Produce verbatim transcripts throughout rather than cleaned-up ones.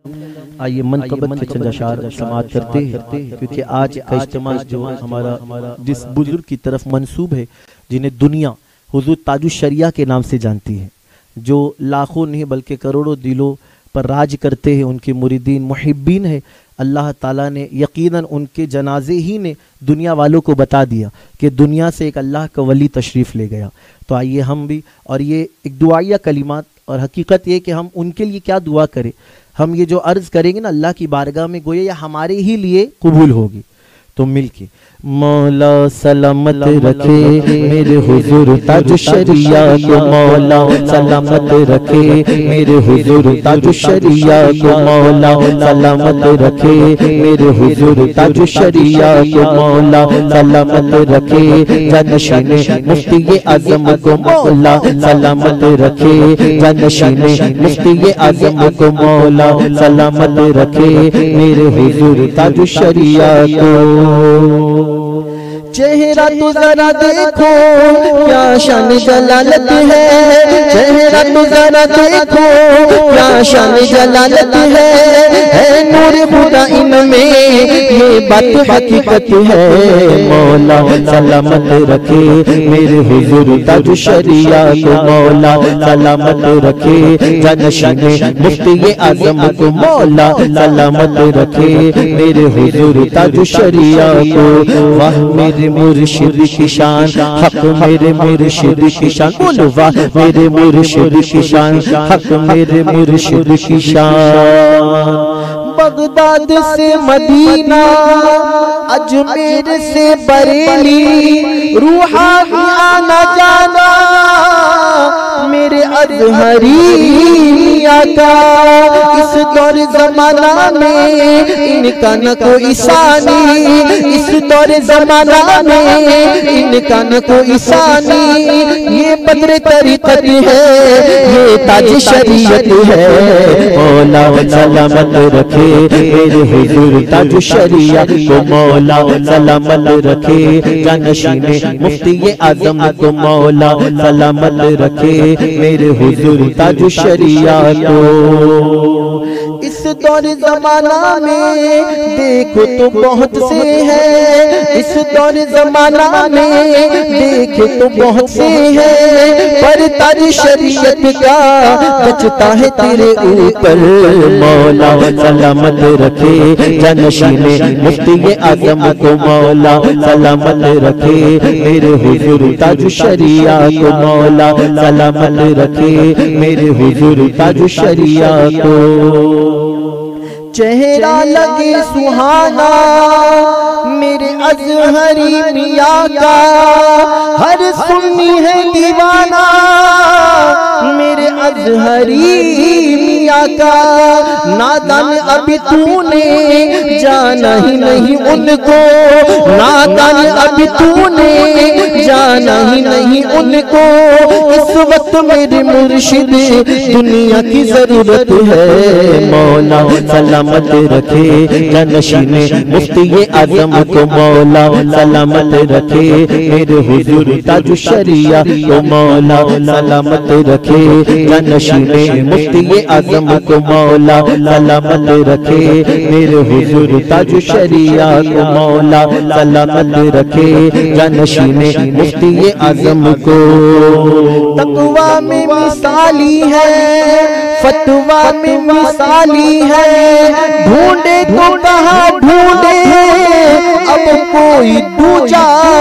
आइए मनकबत के चंद अशार समाअत करते हैं, क्योंकि आज का इज्तिमा जो हमारा जिस बुजुर्ग की तरफ मंसूब है, जिन्हें दुनिया हुजूर ताजुश शरिया के नाम से जानती है, जो लाखों नहीं बल्कि करोड़ों दिलों पर राज करते हैं, उनके मुरीदीन मुहिब्बीन है। अल्लाह ताला ने यकीनन उनके जनाजे ही ने दुनिया वालों को बता दिया कि दुनिया से एक अल्लाह का वली तशरीफ़ ले गया। तो आइए हम भी, और ये एक दुआया कलिमात, और हकीकत ये कि हम उनके लिए क्या दुआ करें। हम ये जो अर्ज़ करेंगे ना अल्लाह की बारगाह में, गोया या हमारे ही लिए कबूल होगी। तो मिल के मौला सलामत रखे मेरे हुजूर ताजुश शरिया को, मौला सलामत रखे मेरे हुजूर ताजुश शरिया को, मौला सलामत रखे मेरे हुजूर ताजुश शरिया को, मौला सलामत रखे जानशीने मुफ्ती आज़म को, मौला सलामत रखे जानशीने मुफ्ती आज़म को, मौला सलामत रखे मेरे हुजूर ताजुश शरिया को। चेहरा तो जरा देखो क्या शान जलालत है, चेहरा तो जरा देखो क्या शान जलालत है, है नूर खुदा इनमें ये बात हकीकत है। मौला सलामत रखे मेरे हुजूर ताजुश शरिया को, मौला सलामत रखे जानशीने मुफ्ती आज़म को, मौला सलामत रखे मेरे हुजूर ताजुश शरिया को। वाह मेरे मुर्शिद की शान, हक मेरे मुर्शिद की शान, बोलो वाह मेरे मुर्शिद की शान, हक मेरे मुर्शिद की शान। बगदाद से मदीना, अजमेर से बरेली, रूहानी आना जाना मेरे अज़हरी मियां का। इस दौर जमाना में इनका न कोई सानी, इस दौर जमाना में इनका न कोई सानी। ये बद्र तरीक़त है, ये ताज शरीयत है। मौला सलामत रखे मेरे हुजूर ताजुश शरिया को, मौला सलामत रखे जानशीने मुफ्ती आज़म को, मौला सलामत रखे मेरे हुजूर ताजुश शरिया को। इस दौर जमाना में देखो तो बहुत से हैं, इस दौर जमाना में देखो तो बहुत से हैं, पर ताज शरीयत का बचता है तेरे ऊपर। मौला सलामत रखे जानशीने मुफ्ती आज़म को, मौला सलामत रखे मेरे हुजूर ताजुश शरिया को, मौला सलामत रखे मेरे हुजूर ताजुश शरिया को। चेहरा लगे सुहाना मेरे अज़हरी मियां का, हर सुन्नी है दीवाना मेरे अज़हरी मियां का। नादान अभी तूने जाना ही नहीं उनको, नादान अभी तूने जाना ही नहीं उनको। इस वक्त मेरे मुर्शिद दुनिया की जरूरत है। मौला सलामत रखे जानशीने मुफ्ती आज़म को, मौला सलामत रखे मेरे हुजूर ताजुश शरिया को, मौला सलामत रखे जानशीने मुफ्ती आज़म को, मौला सलामत रखे मेरे हुजूर ताजुश शरिया को, मौला सलामत रखे जानशीने मुफ्ती आज़म को। तक़वा में मिसाली है, फतवा में मिसाली है, ढूंढे तो कहाँ ढूंढे अब कोई दूजा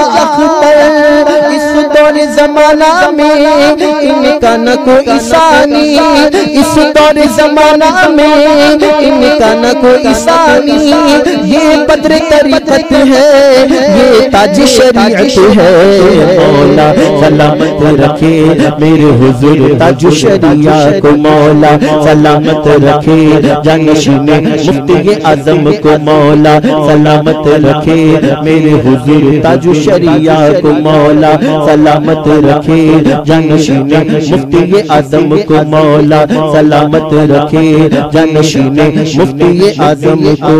अख्तर। इस दौर जमाना में इनका न कोई सानी, इस दौर जमाना में इनका न कोई सानी। ये बद्र तरीक़त है, ये ताज शरीयत है। मौला सलामत रखे मेरे हुजूर ताजुश शरिया को, मौला सलामत रखे जानशीने मुफ्ती आज़म को, मौला सलामत रखे मेरे हुजूर ताजुश शरिया को, मौला सलामत रखे जानशीने मुफ्ती आज़म को, मौला सलामत रखे जानशीने मुफ्ती आज़म को।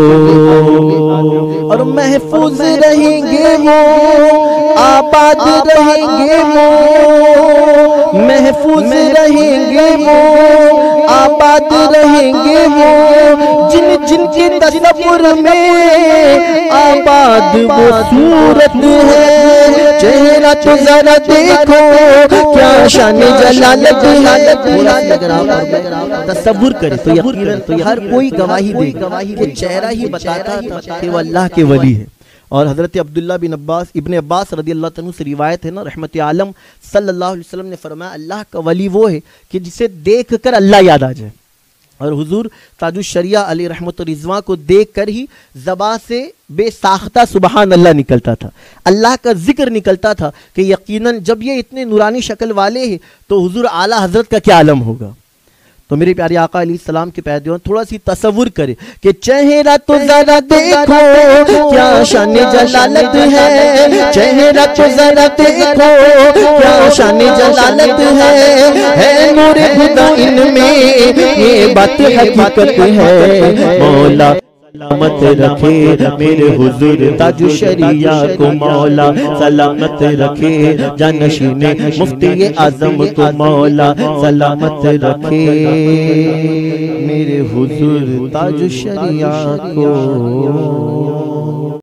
और महफूज रहेंगे वो, आबाद रहेंगे वो, महफूज रहेंगे वो, आबाद रहेंगे वो, जिन जिनके तसव्वुर में आबाद वो सूरत है, चेहरा तो जरा देखो क्या शान जलालत है। अगर आप तसव्वुर करें तो यकीनन तो हर कोई गवाही देगा कि चेहरा ही बताता था कि वो अल्लाह के वली है। और हज़रत अब्दुल्ला बिन अब्बास इब्ने अब्बास रज़ियल्लाहु अन्हु से रिवायत है ना, रहमत आलम सल्लल्लाहु अलैहि वसल्लम ने फरमाया अल्लाह का वली वो है कि जिसे देख कर अल्लाह याद आ जाए। और हुजूर ताजुश शरिया अली रहमत रिजवा को देख कर ही ज़बान से बेसाख्ता सुबहान अल्लाह निकलता था, अल्लाह का जिक्र निकलता था कि यकीनन जब ये इतने नूरानी शक्ल वाले हैं तो हुजूर आला हजरत का क्या आलम होगा। तो मेरे प्यारे आका अलैहिस्सलाम के पैदों थोड़ा सी तसव्वुर करे कि चेहरा तो जरा देखो क्या शान जलालत है, चेहरा तो जरा देखो क्या शान जलालत है, है नूर खुदा इनमें ये बात हकीकत है। मौला सलामत रखे मेरे हुजूर ताजु शरिया को, मौला सलामत रखे जानशीने मुफ्ती आजम को, मौला सलामत रखे मेरे हुजूर ताजु शरिया को।